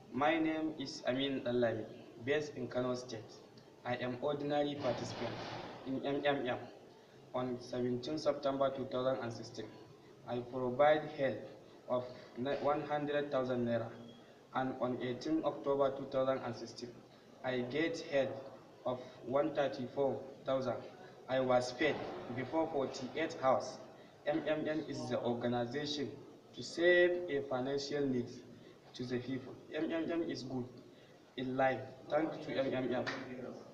My name is Amin Dallami, based in Kano State. I am ordinary participant in MMM. On 17 September 2016, I provide help of 100,000 naira, and on 18 October 2016, I get help of 134,000. I was paid before 48 hours. MMM is the organization to save a financial needs to the people. MMM is good in life. Thanks to MMM.